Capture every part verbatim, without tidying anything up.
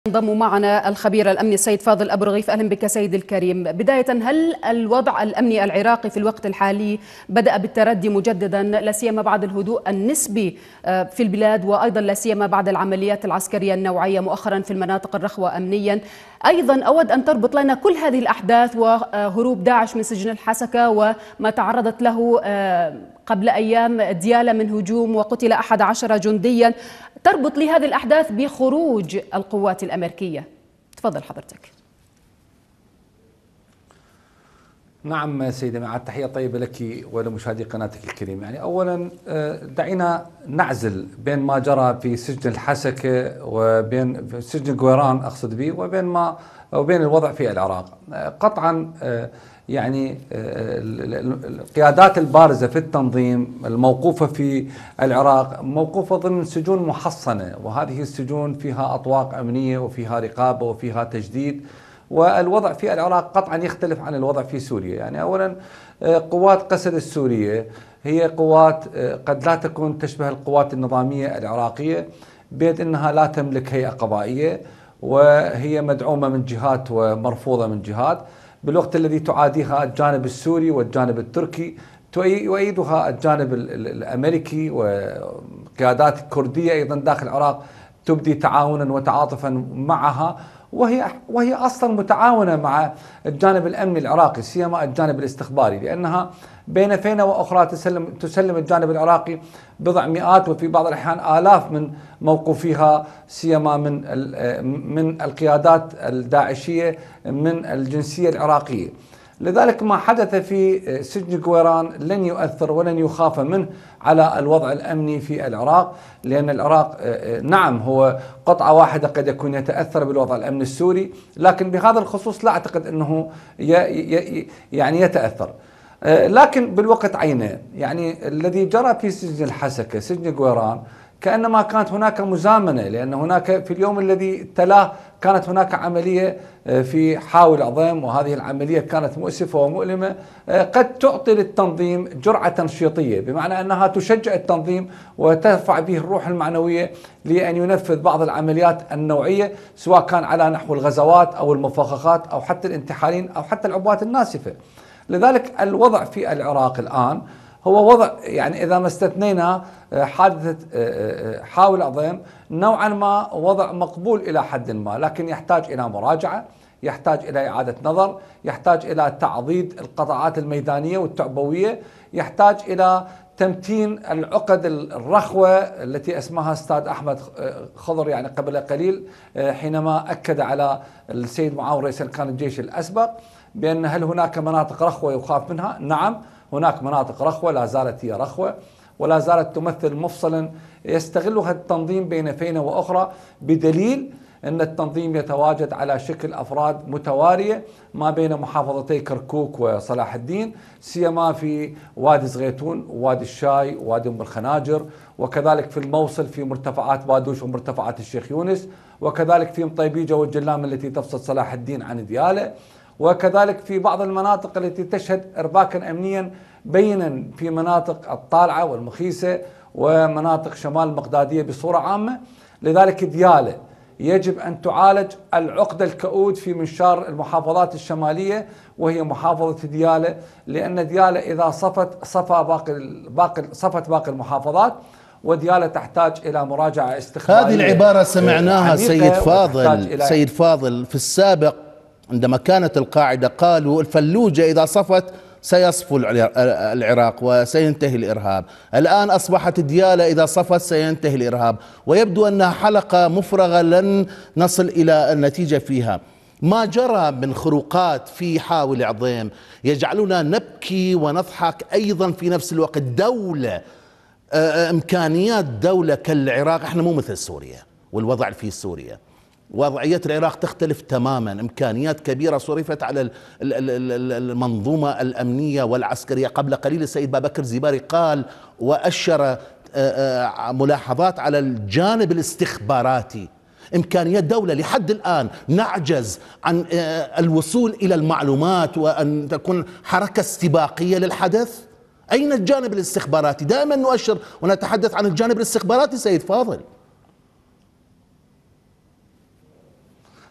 انضم معنا الخبير الأمني السيد فاضل أبو رغيف. أهلا بك سيد الكريم. بداية، هل الوضع الأمني العراقي في الوقت الحالي بدأ بالتردي مجددا، لا سيما بعد الهدوء النسبي في البلاد، وأيضا لا سيما بعد العمليات العسكرية النوعية مؤخرا في المناطق الرخوة أمنيا؟ أيضا أود أن تربط لنا كل هذه الأحداث وهروب داعش من سجن الحسكة وما تعرضت له قبل أيام ديالى من هجوم وقتل أحد عشر جنديا، تربط لي هذه الأحداث بخروج القوات الأمريكية. تفضل حضرتك. نعم سيدة، مع التحية طيبة لك ولمشاهدي قناتك الكريم. يعني أولا دعينا نعزل بين ما جرى في سجن الحسكة وبين في سجن قويران أقصد به وبين ما وبين الوضع في العراق. قطعا يعني القيادات البارزة في التنظيم الموقوفة في العراق موقوفة ضمن سجون محصنة، وهذه السجون فيها أطواق أمنية وفيها رقابة وفيها تجديد، والوضع في العراق قطعا يختلف عن الوضع في سوريا. يعني أولا قوات قسد السورية هي قوات قد لا تكون تشبه القوات النظامية العراقية، بيد أنها لا تملك هيئة قضائية وهي مدعومة من جهات ومرفوضة من جهات، بالوقت الذي تعاديها الجانب السوري والجانب التركي، يؤيدها الجانب الأمريكي وقيادات كردية أيضا داخل العراق تبدي تعاونا وتعاطفا معها، وهي وهي اصلا متعاونه مع الجانب الامني العراقي، سيما الجانب الاستخباري، لانها بين فينه واخرى تسلم تسلم الجانب العراقي بضع مئات وفي بعض الاحيان الاف من موقوفيها، سيما من من القيادات الداعشيه من الجنسيه العراقيه. لذلك ما حدث في سجن قويران لن يؤثر ولن يخاف منه على الوضع الأمني في العراق، لأن العراق نعم هو قطعة واحدة قد يكون يتأثر بالوضع الأمني السوري، لكن بهذا الخصوص لا أعتقد أنه يعني يتأثر. لكن بالوقت عينه، يعني الذي جرى في سجن الحسكة سجن قويران كأنما كانت هناك مزامنة، لأن هناك في اليوم الذي تلاه كانت هناك عملية في حاوي العظيم، وهذه العملية كانت مؤسفة ومؤلمة، قد تعطي للتنظيم جرعة تنشيطية، بمعنى أنها تشجع التنظيم وترفع به الروح المعنوية لأن ينفذ بعض العمليات النوعية، سواء كان على نحو الغزوات أو المفخخات أو حتى الانتحارين أو حتى العبوات الناسفة. لذلك الوضع في العراق الآن هو وضع، يعني إذا ما استثنينا حادثة حاوي العظيم، نوعا ما وضع مقبول إلى حد ما، لكن يحتاج إلى مراجعة، يحتاج إلى إعادة نظر، يحتاج إلى تعضيد القطاعات الميدانية والتعبوية، يحتاج إلى تمتين العقد الرخوة التي اسمها أستاذ أحمد خضر يعني قبل قليل حينما أكد على السيد معاون رئيس أركان الجيش الأسبق بأن هل هناك مناطق رخوة يخاف منها؟ نعم، هناك مناطق رخوة لا زالت هي رخوة ولا زالت تمثل مفصلا يستغلها التنظيم بين فينة وأخرى، بدليل أن التنظيم يتواجد على شكل أفراد متوارية ما بين محافظتي كركوك وصلاح الدين، سيما في وادي زغيتون ووادي الشاي ووادي أم الخناجر، وكذلك في الموصل في مرتفعات بادوش ومرتفعات الشيخ يونس، وكذلك في مطيبيجة والجلام التي تفصل صلاح الدين عن ديالى، وكذلك في بعض المناطق التي تشهد إرباكا أمنيا بينا في مناطق الطالعة والمخيسة ومناطق شمال المقدادية بصورة عامة. لذلك ديالى يجب أن تعالج العقد الكؤود في منشار المحافظات الشمالية وهي محافظة ديالى، لأن ديالى إذا صفت صفى باقي باقي صفت باقي المحافظات، وديالى تحتاج إلى مراجعة استخبارية. هذه العبارة سمعناها سيد فاضل سيد فاضل في السابق عندما كانت القاعدة قالوا الفلوجة إذا صفت سيصفو العراق وسينتهي الإرهاب، الآن أصبحت ديالى إذا صفت سينتهي الإرهاب، ويبدو أنها حلقة مفرغة لن نصل إلى النتيجة فيها. ما جرى من خروقات في حاوي العظيم يجعلنا نبكي ونضحك أيضا في نفس الوقت. دولة إمكانيات دولة كالعراق، احنا مو مثل سوريا والوضع في سوريا، وضعية العراق تختلف تماما، إمكانيات كبيرة صرفت على المنظومة الأمنية والعسكرية. قبل قليل السيد بابكر زباري قال وأشر ملاحظات على الجانب الاستخباراتي. إمكانيات دولة لحد الآن نعجز عن الوصول إلى المعلومات وأن تكون حركة استباقية للحدث. أين الجانب الاستخباراتي؟ دائما نؤشر ونتحدث عن الجانب الاستخباراتي سيد فاضل.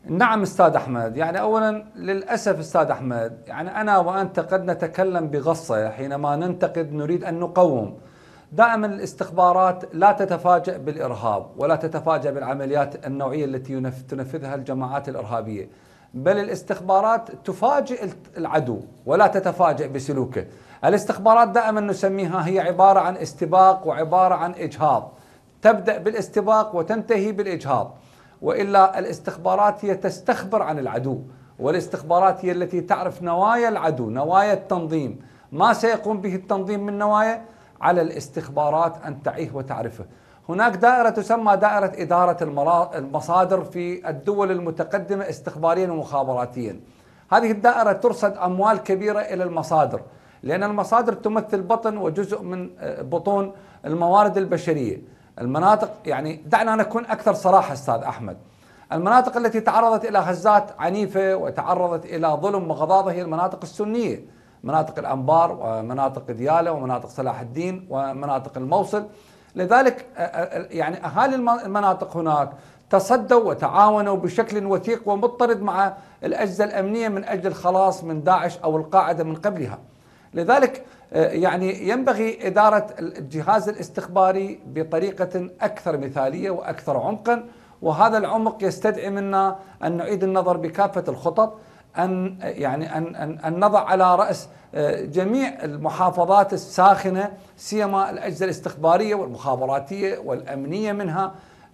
نعم استاذ احمد، يعني اولا للاسف استاذ احمد، يعني انا وانت قد نتكلم بغصه حينما ننتقد نريد ان نقوم. دائما الاستخبارات لا تتفاجأ بالارهاب ولا تتفاجأ بالعمليات النوعيه التي تنفذها الجماعات الارهابيه، بل الاستخبارات تفاجئ العدو ولا تتفاجأ بسلوكه. الاستخبارات دائما نسميها هي عباره عن استباق وعباره عن اجهاض، تبدأ بالاستباق وتنتهي بالاجهاض. وإلا الاستخبارات هي تستخبر عن العدو، والاستخبارات هي التي تعرف نوايا العدو، نوايا التنظيم، ما سيقوم به التنظيم من نوايا، على الاستخبارات أن تعيه وتعرفه. هناك دائرة تسمى دائرة إدارة المصادر في الدول المتقدمة استخباريا ومخابراتيا. هذه الدائرة ترصد أموال كبيرة إلى المصادر، لأن المصادر تمثل بطن وجزء من بطون الموارد البشرية. المناطق، يعني دعنا نكون أكثر صراحة أستاذ أحمد، المناطق التي تعرضت إلى هزات عنيفة وتعرضت إلى ظلم وغضاضة هي المناطق السنية، مناطق الأنبار ومناطق ديالى ومناطق صلاح الدين ومناطق الموصل. لذلك يعني أهالي المناطق هناك تصدوا وتعاونوا بشكل وثيق ومضطرد مع الأجهزة الأمنية من أجل الخلاص من داعش أو القاعدة من قبلها. لذلك يعني ينبغي إدارة الجهاز الاستخباري بطريقة أكثر مثالية وأكثر عمقا، وهذا العمق يستدعي منا أن نعيد النظر بكافة الخطط، أن يعني أن أن, أن نضع على رأس جميع المحافظات الساخنة سيما الأجهزة الاستخبارية والمخابراتية والأمنية منها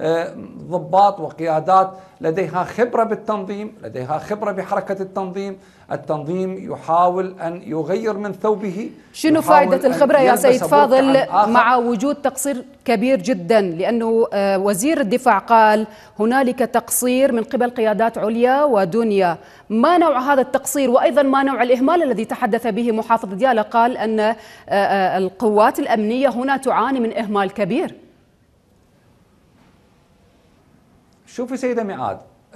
ضباط وقيادات لديها خبرة بالتنظيم، لديها خبرة بحركة التنظيم. التنظيم يحاول أن يغير من ثوبه. شنو فائدة الخبرة يا سيد فاضل مع وجود تقصير كبير جدا؟ لأنه وزير الدفاع قال هنالك تقصير من قبل قيادات عليا ودنيا. ما نوع هذا التقصير، وأيضا ما نوع الإهمال الذي تحدث به محافظ ديالى؟ قال أن القوات الأمنية هنا تعاني من إهمال كبير. شوفي سيدة ميعاد،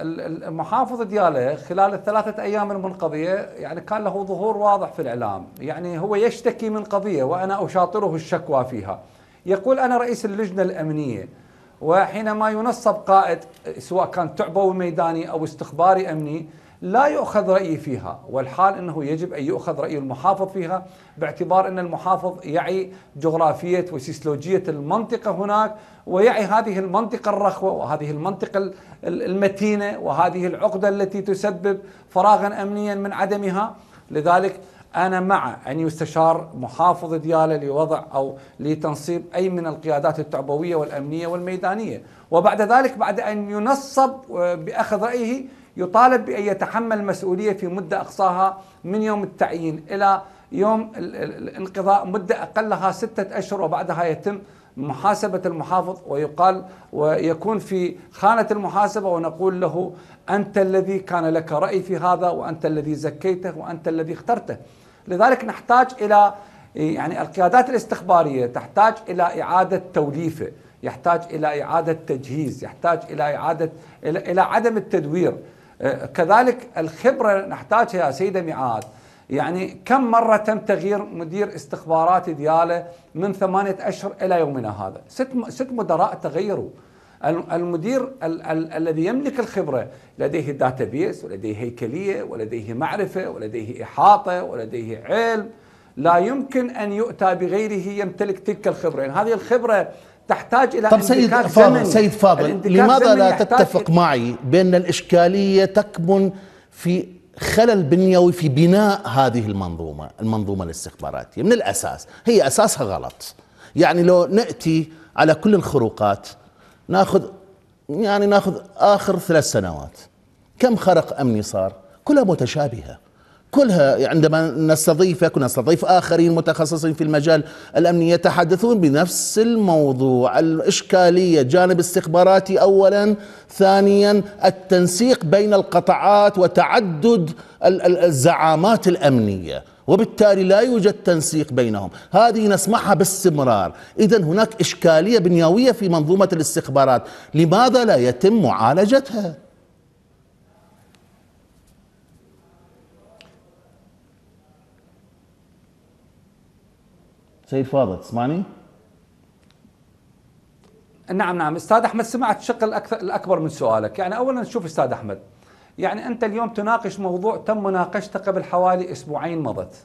المحافظ ديالى خلال الثلاثة أيام المنقضية يعني كان له ظهور واضح في الإعلام، يعني هو يشتكي من قضية وأنا أشاطره الشكوى فيها. يقول أنا رئيس اللجنة الأمنية، وحينما ينصب قائد سواء كان تعبوي ميداني أو استخباري أمني لا يؤخذ رأيي فيها، والحال أنه يجب أن يؤخذ رأي المحافظ فيها، باعتبار أن المحافظ يعي جغرافية وسيسلوجية المنطقة هناك، ويعي هذه المنطقة الرخوة وهذه المنطقة المتينة وهذه العقدة التي تسبب فراغا أمنيا من عدمها. لذلك أنا مع أن يستشار محافظ ديالى لوضع أو لتنصيب أي من القيادات التعبوية والأمنية والميدانية، وبعد ذلك بعد أن ينصب بأخذ رأيه يطالب بأن يتحمل المسؤولية في مدة أقصاها من يوم التعيين إلى يوم الانقضاء، مدة أقلها ستة أشهر، وبعدها يتم محاسبة المحافظ ويقال ويكون في خانة المحاسبة ونقول له أنت الذي كان لك رأي في هذا، وأنت الذي زكيته، وأنت الذي اخترته. لذلك نحتاج إلى يعني القيادات الاستخبارية تحتاج إلى إعادة توليفه، يحتاج إلى إعادة تجهيز، يحتاج إلى إعادة إلى, إلى عدم التدوير. كذلك الخبرة نحتاجها يا سيدة ميعاد. يعني كم مرة تم تغيير مدير استخبارات ديالى من ثمانية أشهر إلى يومنا هذا؟ ست ست مدراء تغيروا. المدير ال ال الذي يملك الخبرة لديه داتابيس ولديه هيكلية ولديه معرفة ولديه إحاطة ولديه علم، لا يمكن أن يؤتى بغيره يمتلك تلك الخبرة. يعني هذه الخبرة تحتاج إلى طب سيد فاضل، سيد فاضل لماذا لا تتفق معي بأن الإشكالية تكمن في خلل بنيوي في بناء هذه المنظومة المنظومة الاستخباراتية من الأساس؟ هي أساسها غلط. يعني لو نأتي على كل الخروقات ناخذ يعني ناخذ آخر ثلاث سنوات كم خرق أمني صار؟ كلها متشابهة، كلها عندما نستضيف كنا نستضيف آخرين متخصصين في المجال الأمني يتحدثون بنفس الموضوع. الإشكالية جانب استخباراتي أولا، ثانيا التنسيق بين القطاعات وتعدد الزعامات الأمنية، وبالتالي لا يوجد تنسيق بينهم. هذه نسمعها باستمرار. إذن هناك إشكالية بنيوية في منظومة الاستخبارات، لماذا لا يتم معالجتها؟ سيد فاضل تسمعني؟ نعم نعم استاذ احمد، سمعت الشق الاكثر الاكبر من سؤالك. يعني اولا شوف استاذ احمد، يعني أنت اليوم تناقش موضوع تم مناقشته قبل حوالي أسبوعين مضت،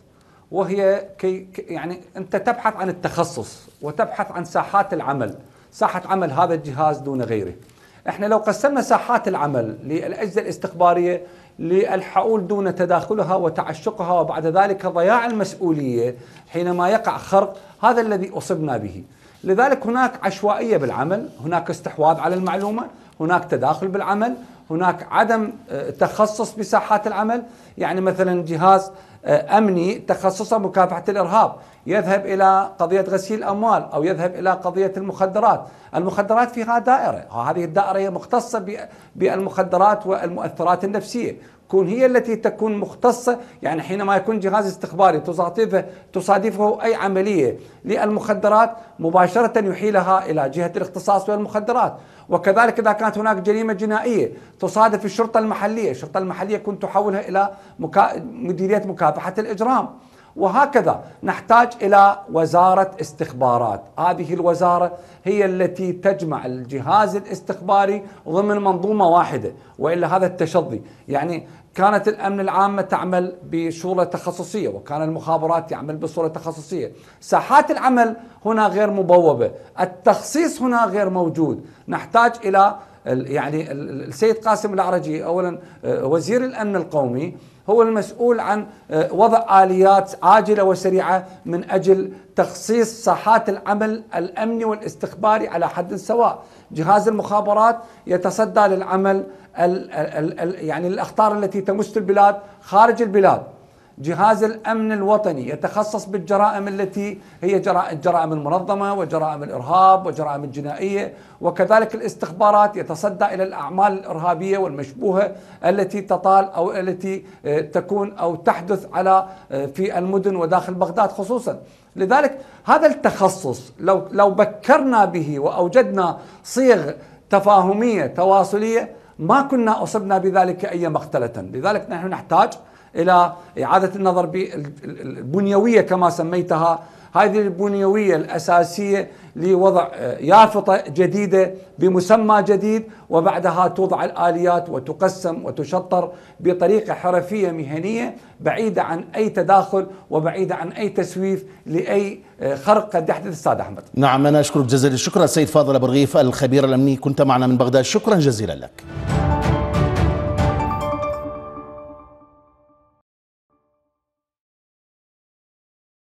وهي كي يعني أنت تبحث عن التخصص وتبحث عن ساحات العمل، ساحة عمل هذا الجهاز دون غيره. احنا لو قسمنا ساحات العمل للأجهزة الاستخبارية للحقول دون تداخلها وتعشقها وبعد ذلك ضياع المسؤولية حينما يقع خرق، هذا الذي أصبنا به. لذلك هناك عشوائية بالعمل، هناك استحواذ على المعلومة، هناك تداخل بالعمل، هناك عدم تخصص بساحات العمل. يعني مثلا جهاز أمني تخصصه مكافحة الإرهاب يذهب إلى قضية غسيل الأموال أو يذهب إلى قضية المخدرات. المخدرات فيها دائرة، هذه الدائرة هي مختصة بالمخدرات والمؤثرات النفسية، كون هي التي تكون مختصة. يعني حينما يكون جهاز استخباري تصادفه تصادفه أي عملية للمخدرات مباشرة يحيلها إلى جهة الاختصاص بالمخدرات. وكذلك إذا كانت هناك جريمة جنائية تصادف الشرطة المحلية، الشرطة المحلية كنت تحولها إلى مكا... مديرية مكافحة الإجرام. وهكذا نحتاج إلى وزارة استخبارات، هذه الوزارة هي التي تجمع الجهاز الاستخباري ضمن منظومة واحدة، وإلا هذا التشظي. يعني كانت الأمن العامة تعمل بصورة تخصصية وكان المخابرات يعمل بصورة تخصصية. ساحات العمل هنا غير مبوبة، التخصيص هنا غير موجود. نحتاج إلى يعني السيد قاسم العرجي أولا وزير الأمن القومي هو المسؤول عن وضع آليات عاجلة وسريعة من أجل تخصيص ساحات العمل الأمني والاستخباري على حد سواء. جهاز المخابرات يتصدى للعمل ال ال ال يعني الأخطار التي تمس البلاد خارج البلاد. جهاز الأمن الوطني يتخصص بالجرائم التي هي الجرائم المنظمة وجرائم الإرهاب وجرائم الجنائية. وكذلك الاستخبارات يتصدى إلى الأعمال الإرهابية والمشبوهة التي تطال أو التي تكون أو تحدث على في المدن وداخل بغداد خصوصا. لذلك هذا التخصص لو لو بكرنا به وأوجدنا صيغ تفاهمية تواصلية ما كنا أصبنا بذلك أي مقتلة. لذلك نحن نحتاج إلى إعادة النظر بالبنيوية كما سميتها، هذه البنيوية الأساسية لوضع يافطة جديدة بمسمى جديد، وبعدها توضع الآليات وتقسم وتشطر بطريقة حرفية مهنية بعيدة عن أي تداخل وبعيدة عن أي تسويف لأي خرق قد يحدث. أستاذ أحمد. نعم، أنا أشكرك جزيل الشكر السيد فاضل أبو رغيف الخبير الأمني، كنت معنا من بغداد، شكرا جزيلا لك.